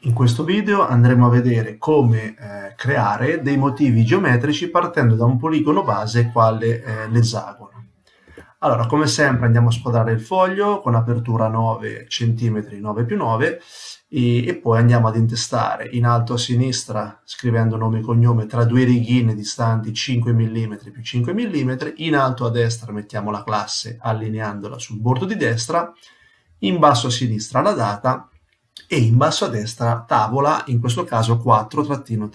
In questo video andremo a vedere come creare dei motivi geometrici partendo da un poligono base quale l'esagono. Allora, come sempre andiamo a squadrare il foglio con apertura 9 cm 9 più 9 e poi andiamo ad intestare in alto a sinistra, scrivendo nome e cognome, tra due righine distanti 5 mm più 5 mm, in alto a destra mettiamo la classe allineandola sul bordo di destra, in basso a sinistra la data e in basso a destra tavola, in questo caso 4-3.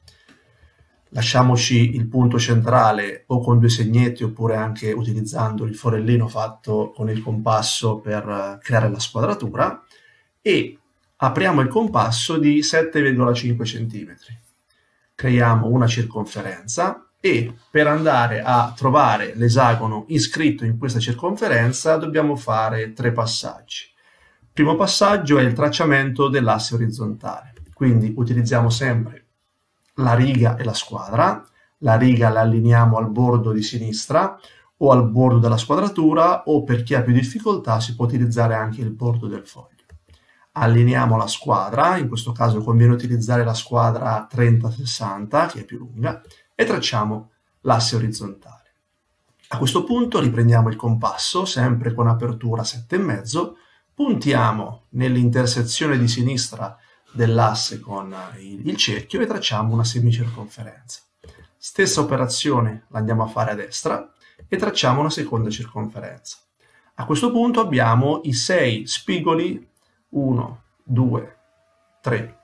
Lasciamoci il punto centrale o con due segnetti oppure anche utilizzando il forellino fatto con il compasso per creare la squadratura e apriamo il compasso di 7,5 cm. Creiamo una circonferenza e per andare a trovare l'esagono iscritto in questa circonferenza dobbiamo fare 3 passaggi. Il primo passaggio è il tracciamento dell'asse orizzontale, quindi utilizziamo sempre la riga e la squadra. La riga la allineiamo al bordo di sinistra o al bordo della squadratura, o per chi ha più difficoltà si può utilizzare anche il bordo del foglio. Allineiamo la squadra, in questo caso conviene utilizzare la squadra 30-60 che è più lunga, e tracciamo l'asse orizzontale. A questo punto riprendiamo il compasso, sempre con apertura 7,5, puntiamo nell'intersezione di sinistra dell'asse con il cerchio e tracciamo una semicirconferenza. Stessa operazione la andiamo a fare a destra e tracciamo una seconda circonferenza. A questo punto abbiamo i 6 spigoli 1, 2, 3,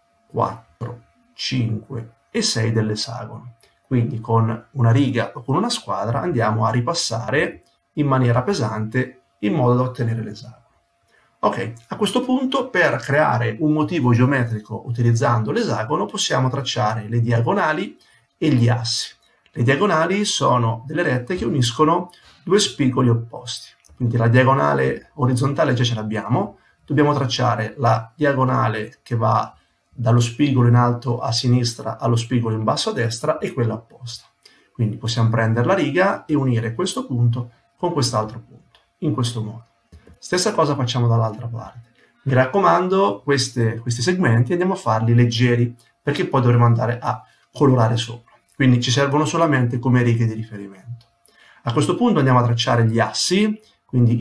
4, 5 e 6 dell'esagono. Quindi con una riga o con una squadra andiamo a ripassare in maniera pesante in modo da ottenere l'esagono. Ok, a questo punto per creare un motivo geometrico utilizzando l'esagono possiamo tracciare le diagonali e gli assi. Le diagonali sono delle rette che uniscono due spigoli opposti. Quindi la diagonale orizzontale già ce l'abbiamo, dobbiamo tracciare la diagonale che va dallo spigolo in alto a sinistra allo spigolo in basso a destra e quella opposta. Quindi possiamo prendere la riga e unire questo punto con quest'altro punto, in questo modo. Stessa cosa facciamo dall'altra parte. Mi raccomando, questi segmenti andiamo a farli leggeri, perché poi dovremo andare a colorare sopra. Quindi ci servono solamente come righe di riferimento. A questo punto andiamo a tracciare gli assi, quindi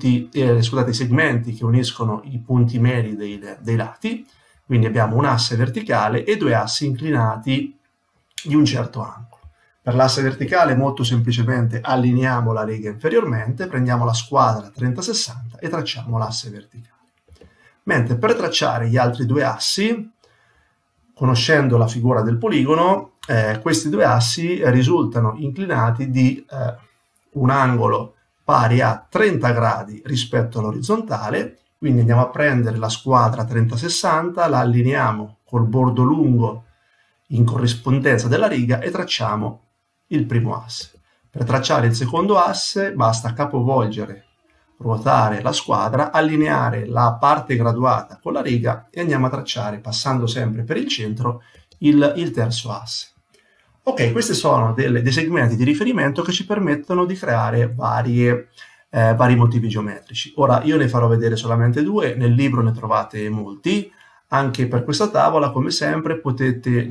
i segmenti che uniscono i punti medi dei lati. Quindi abbiamo un asse verticale e due assi inclinati di un certo angolo. Per l'asse verticale molto semplicemente allineiamo la riga inferiormente, prendiamo la squadra 30-60 e tracciamo l'asse verticale. Mentre per tracciare gli altri due assi, conoscendo la figura del poligono, questi due assi risultano inclinati di un angolo pari a 30 gradi rispetto all'orizzontale, quindi andiamo a prendere la squadra 30-60, la allineiamo col bordo lungo in corrispondenza della riga e tracciamo il primo asse. Per tracciare il secondo asse basta capovolgere, ruotare la squadra, allineare la parte graduata con la riga e andiamo a tracciare, passando sempre per il centro, il terzo asse. Ok, questi sono dei segmenti di riferimento che ci permettono di creare vari motivi geometrici. Ora io ne farò vedere solamente due, nel libro ne trovate molti. Anche per questa tavola, come sempre, potete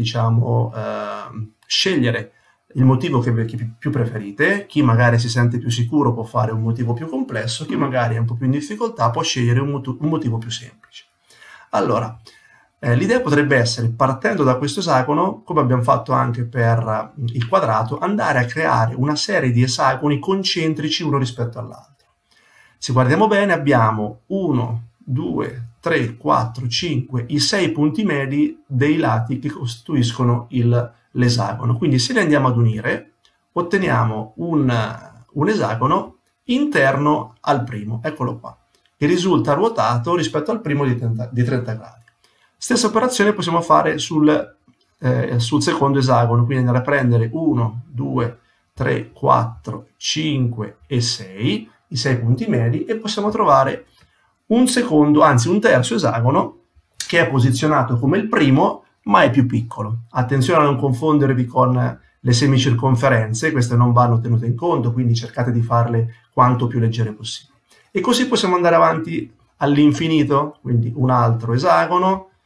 scegliere il motivo che più preferite. Chi magari si sente più sicuro può fare un motivo più complesso, chi magari è un po' più in difficoltà può scegliere un motivo più semplice. Allora, l'idea potrebbe essere, partendo da questo esagono, come abbiamo fatto anche per il quadrato, andare a creare una serie di esagoni concentrici uno rispetto all'altro. Se guardiamo bene abbiamo 1, 2, 3, 4, 5, i 6 punti medi dei lati che costituiscono l'esagono. Quindi se li andiamo ad unire otteniamo un esagono interno al primo, eccolo qua, che risulta ruotato rispetto al primo di 30 gradi. Stessa operazione possiamo fare sul secondo esagono, quindi andare a prendere 1, 2, 3, 4, 5 e 6, i 6 punti medi, e possiamo trovare un terzo esagono che è posizionato come il primo ma è più piccolo. Attenzione a non confondervi con le semicirconferenze, queste non vanno tenute in conto, quindi cercate di farle quanto più leggere possibile. E così possiamo andare avanti all'infinito, quindi un altro esagono,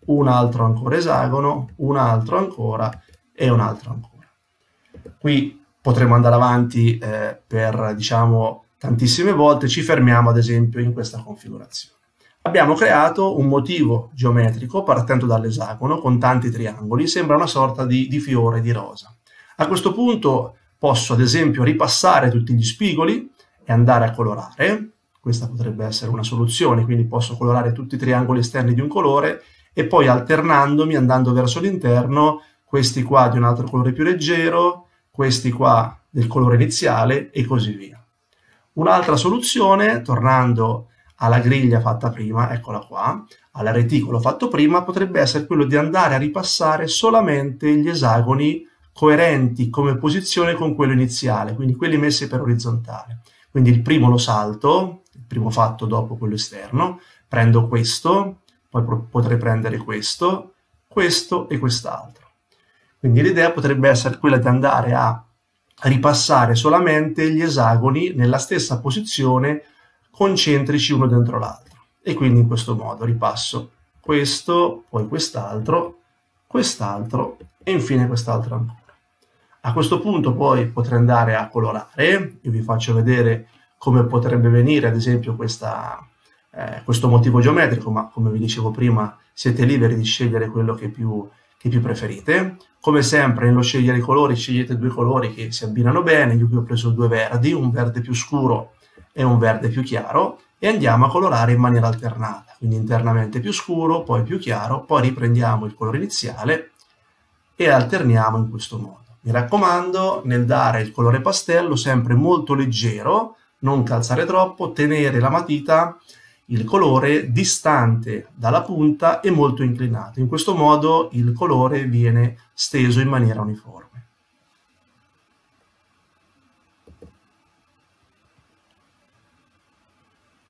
un altro ancora esagono, un altro ancora e un altro ancora. Qui potremo andare avanti per, diciamo, tantissime volte, ci fermiamo ad esempio in questa configurazione. Abbiamo creato un motivo geometrico partendo dall'esagono con tanti triangoli, sembra una sorta di fiore di rosa. A questo punto posso ad esempio ripassare tutti gli spigoli e andare a colorare. Questa potrebbe essere una soluzione, quindi posso colorare tutti i triangoli esterni di un colore e poi alternandomi, andando verso l'interno, questi qua di un altro colore più leggero, questi qua del colore iniziale e così via. Un'altra soluzione, tornando alla griglia fatta prima, eccola qua, al reticolo fatto prima, potrebbe essere quello di andare a ripassare solamente gli esagoni coerenti come posizione con quello iniziale, quindi quelli messi per orizzontale. Quindi il primo lo salto, il primo fatto dopo quello esterno, prendo questo, poi potrei prendere questo e quest'altro. Quindi l'idea potrebbe essere quella di andare a ripassare solamente gli esagoni nella stessa posizione concentrici uno dentro l'altro. E quindi in questo modo ripasso questo, poi quest'altro e infine quest'altro ancora. A questo punto poi potrei andare a colorare, io vi faccio vedere come potrebbe venire ad esempio questo motivo geometrico, ma come vi dicevo prima siete liberi di scegliere quello che più preferite. Come sempre nello scegliere i colori scegliete due colori che si abbinano bene, io qui ho preso due verdi, un verde più scuro e un verde più chiaro, e andiamo a colorare in maniera alternata, quindi internamente più scuro, poi più chiaro, poi riprendiamo il colore iniziale e alterniamo in questo modo. Mi raccomando, nel dare il colore pastello sempre molto leggero, non calzare troppo, tenere la matita, il colore distante dalla punta e molto inclinato. In questo modo il colore viene steso in maniera uniforme.